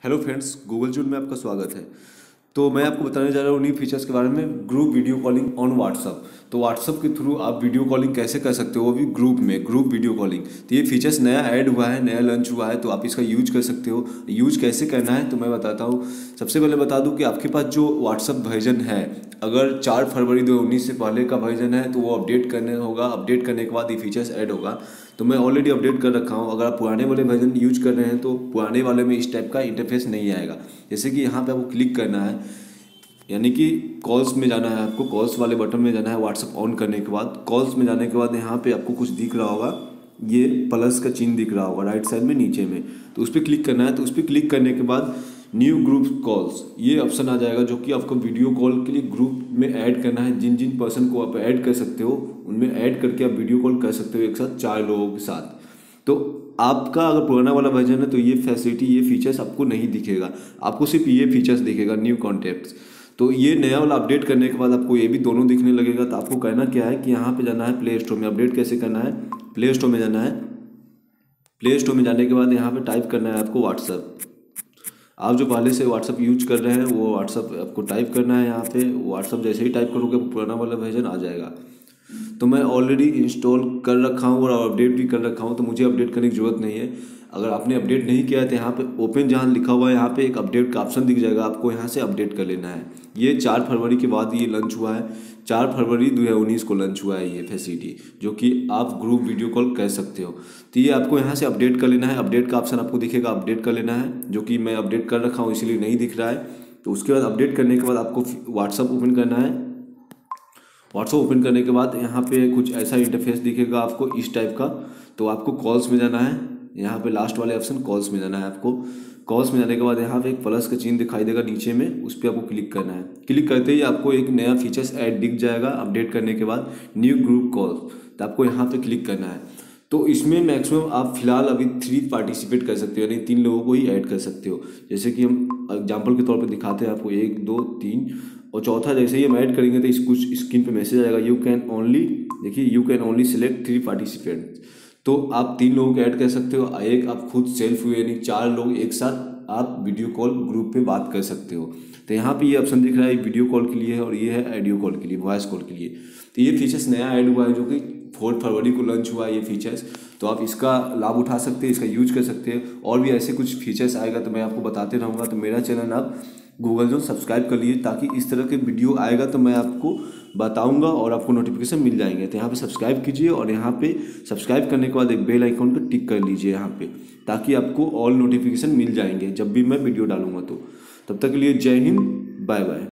Hello friends, Google zoom में आपका स्वागत है। तो मैं आपको बताने जा रहा हूँ न्यू फीचर्स के बारे में, group video calling on WhatsApp. तो व्हाट्सअप के थ्रू आप वीडियो कॉलिंग कैसे कर सकते हो, वो भी ग्रुप में, ग्रुप वीडियो कॉलिंग। तो ये फीचर्स नया ऐड हुआ है, नया लॉन्च हुआ है, तो आप इसका यूज कर सकते हो। यूज कैसे करना है तो मैं बताता हूँ। सबसे पहले बता दूँ कि आपके पास जो व्हाट्सअप वर्जन है, अगर 4 फरवरी 2019 से पहले का वर्जन है तो वो अपडेट करने होगा। अपडेट करने के बाद ये फीचर्स ऐड होगा। तो मैं ऑलरेडी अपडेट कर रखा हूँ। अगर आप पुराने वाले वर्जन यूज कर रहे हैं तो पुराने वाले में इस टाइप का इंटरफेस नहीं आएगा। जैसे कि यहाँ पे आपको क्लिक करना है, यानी कि कॉल्स में जाना है। आपको कॉल्स वाले बटन में जाना है। व्हाट्सअप ऑन करने के बाद कॉल्स में जाने के बाद यहाँ पे आपको कुछ दिख रहा होगा, ये प्लस का चिन्ह दिख रहा होगा राइट साइड में नीचे में, तो उस पर क्लिक करना है। तो उस पर क्लिक करने के बाद न्यू ग्रुप कॉल्स ये ऑप्शन आ जाएगा, जो कि आपको वीडियो कॉल के लिए ग्रुप में ऐड करना है। जिन जिन पर्सन को आप ऐड कर सकते हो उनमें ऐड करके आप वीडियो कॉल कर सकते हो एक साथ 4 लोगों के साथ। तो आपका अगर पुराना वाला वर्जन है तो ये फैसिलिटी, ये फीचर्स आपको नहीं दिखेगा। आपको सिर्फ ये फीचर्स दिखेगा, न्यू कॉन्टैक्ट्स। तो ये नया वाला अपडेट करने के बाद आपको ये भी दोनों दिखने लगेगा। तो आपको कहना क्या है कि यहाँ पे जाना है प्ले स्टोर में। अपडेट कैसे करना है, प्ले स्टोर में जाना है। प्ले स्टोर में जाने के बाद यहाँ पे टाइप करना है आपको व्हाट्सअप। आप जो पहले से व्हाट्सअप यूज कर रहे हैं वो व्हाट्सअप आपको टाइप करना है। यहाँ पे व्हाट्सअप जैसे ही टाइप करोगे पुराना वाला वर्जन आ जाएगा। तो मैं ऑलरेडी इंस्टॉल कर रखा हूँ और अपडेट भी कर रखा हूँ, तो मुझे अपडेट करने की ज़रूरत नहीं है। अगर आपने अपडेट नहीं किया है तो यहाँ पे ओपन जहाँ लिखा हुआ है यहाँ पे एक अपडेट का ऑप्शन दिख जाएगा, आपको यहाँ से अपडेट कर लेना है। ये 4 फरवरी के बाद ये लॉन्च हुआ है। 4 फरवरी 2019 को लॉन्च हुआ है ये फैसिलिटी, जो कि आप ग्रुप वीडियो कॉल कर सकते हो। तो ये आपको यहाँ से अपडेट कर लेना है। अपडेट का ऑप्शन आपको दिखेगा, अपडेट कर लेना है, जो कि मैं अपडेट कर रखा हूँ इसीलिए नहीं दिख रहा है। तो उसके बाद अपडेट करने के बाद आपको व्हाट्सअप ओपन करना है। व्हाट्सअप ओपन करने के बाद यहाँ पे कुछ ऐसा इंटरफेस दिखेगा आपको इस टाइप का। तो आपको कॉल्स में जाना है, यहाँ पे लास्ट वाले ऑप्शन कॉल्स में जाना है आपको। कॉल्स में जाने के बाद यहाँ पे एक प्लस का चिन्ह दिखाई देगा नीचे में, उस पर आपको क्लिक करना है। क्लिक करते ही आपको एक नया फीचर्स ऐड दिख जाएगा अपडेट करने के बाद, न्यू ग्रुप कॉल। तो आपको यहाँ पे क्लिक करना है। तो इसमें मैक्सिमम आप फिलहाल अभी 3 पार्टिसिपेट कर सकते हो, यानी 3 लोगों को ही ऐड कर सकते हो। जैसे कि हम एग्जाम्पल के तौर पर दिखाते हैं आपको, 1 2 3 और चौथा जैसे ही हम ऐड करेंगे तो इस कुछ स्क्रीन पे मैसेज आएगा, यू कैन ओनली, देखिए you can only select 3 participant. तो आप 3 लोगों को ऐड कर सकते हो, एक आप खुद सेल्फ हुए, यानी 4 लोग एक साथ आप वीडियो कॉल ग्रुप पे बात कर सकते हो। तो यहाँ पे ये ऑप्शन दिख रहा है, वीडियो कॉल के लिए है और ये है ऑडियो कॉल के लिए, वॉइस कॉल के लिए। तो ये फीचर्स नया ऐड हुआ है, जो कि 4 फरवरी को लॉन्च हुआ है ये फीचर्स। तो आप इसका लाभ उठा सकते हैं, इसका यूज कर सकते हैं। और भी ऐसे कुछ फीचर्स आएगा तो मैं आपको बताते रहूँगा। तो मेरा चैनल आप गूगल जो सब्सक्राइब कर लीजिए, ताकि इस तरह के वीडियो आएगा तो मैं आपको बताऊंगा और आपको नोटिफिकेशन मिल जाएंगे। तो यहाँ पे सब्सक्राइब कीजिए और यहाँ पे सब्सक्राइब करने के बाद एक बेल आइकॉन पर टिक कर लीजिए यहाँ पे, ताकि आपको ऑल नोटिफिकेशन मिल जाएंगे जब भी मैं वीडियो डालूंगा। तो तब तक के लिए जय हिंद, बाय बाय।